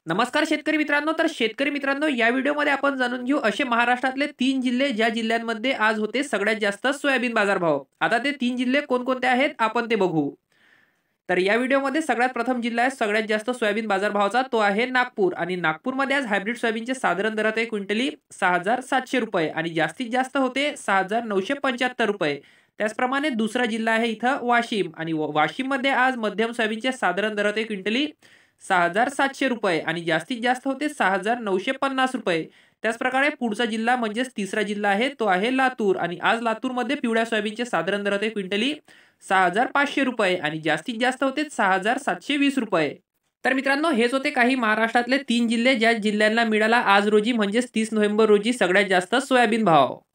नमस्कार शेतकरी मित्रांनो. तर शेतकरी मित्रांनो, या व्हिडिओमध्ये आपण जाणून घेऊ असे महाराष्ट्रातले 3 जिल्हे, ज्या जिल्ह्यांमध्ये आज होते सगळ्यात जास्त सोयाबीन बाजारभाव. आता ते 3 जिल्हे कोणकोणते आहेत आपण ते बघू. तर या व्हिडिओमध्ये सगळ्यात प्रथम जिल्हा आहे सगळ्यात जास्त सोयाबीन बाजारभावाचा, तो आहे नागपूर. आणि नागपूरमध्ये आज हायब्रिड सोयाबीनचे साधारण दर आहे क्विंटली ₹6,700 आणि जास्तीत जास्त होते ₹6,975. त्याचप्रमाणे दुसरा जिल्हा आहे इथं वाशिम. आणि वाशिममध्ये आज मध्यम सोयाबीनचे साधारण दर होते क्विंटली ₹6,700 आणि जास्तीत जास्त होते ₹6,950. त्याचप्रकारे पुढचा जिल्हा म्हणजेच तिसरा जिल्हा आहे, तो आहे लातूर. आणि आज लातूरमध्ये पिवळ्या सोयाबीनचे साधारण दर होते क्विंटली ₹6,500 आणि जास्तीत जास्त होते ₹6,720. तर मित्रांनो, हेच होते काही महाराष्ट्रातले 3 जिल्हे, ज्या जिल्ह्यांना मिळाला आज रोजी म्हणजेच 30 नोव्हेंबर रोजी सगळ्यात जास्त सोयाबीन भाव.